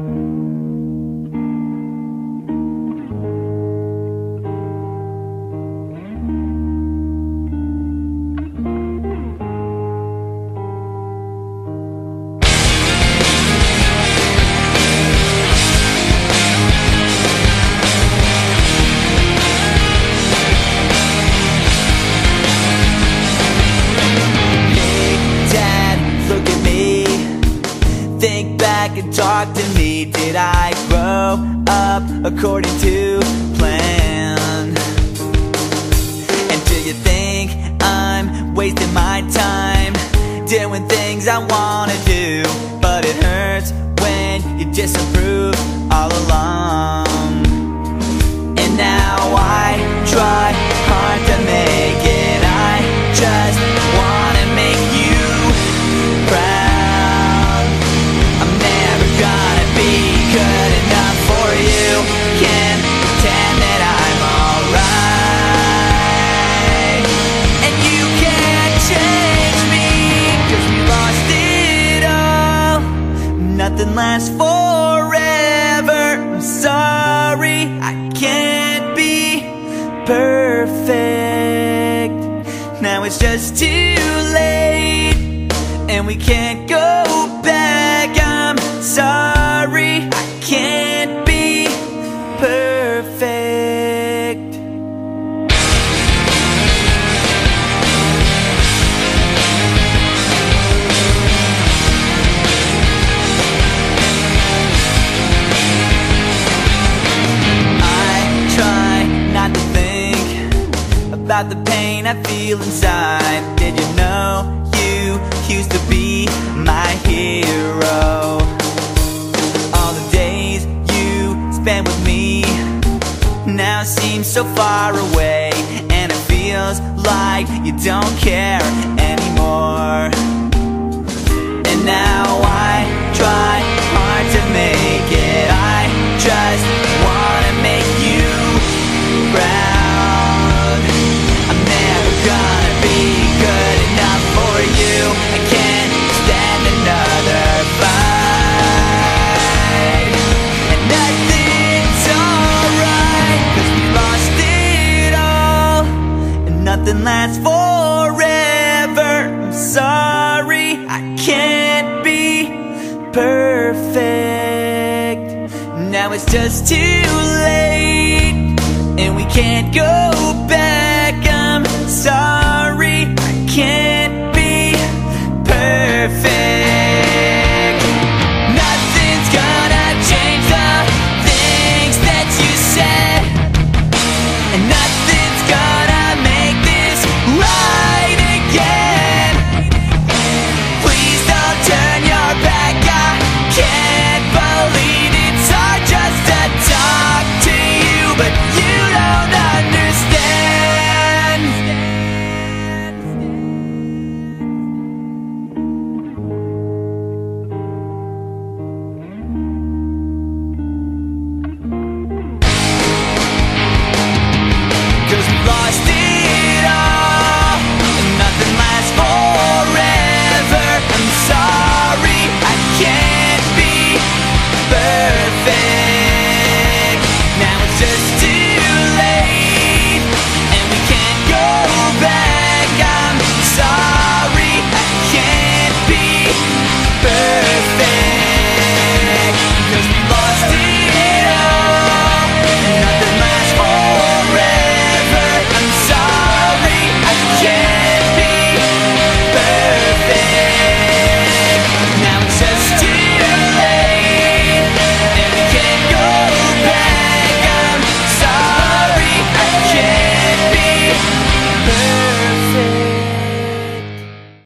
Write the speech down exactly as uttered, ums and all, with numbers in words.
Think back and talk to me. Did I grow up according to plan? And do you think I'm wasting my time doing things I wanna do? But it hurts when you disapprove all along. And now I try hard to make it. I just wanna make you proud. Good enough for you. Can't pretend that I'm alright. And you can't change me, 'cause we lost it all. Nothing lasts forever. I'm sorry, I can't be perfect. Now it's just too late, and we can't go back. I'm sorry, I can't be perfect. I try not to think about the pain I feel inside. Did you know you used to be my hero? Spent with me now seems so far away, and it feels like you don't care anymore. And now I try hard to make it. I just wanna make you proud. I'm never gonna be good enough for you. I can't stand another fight. And nothing nothing lasts forever. I'm sorry, I can't be perfect. Now it's just too late, and we can't go back. I'm sorry.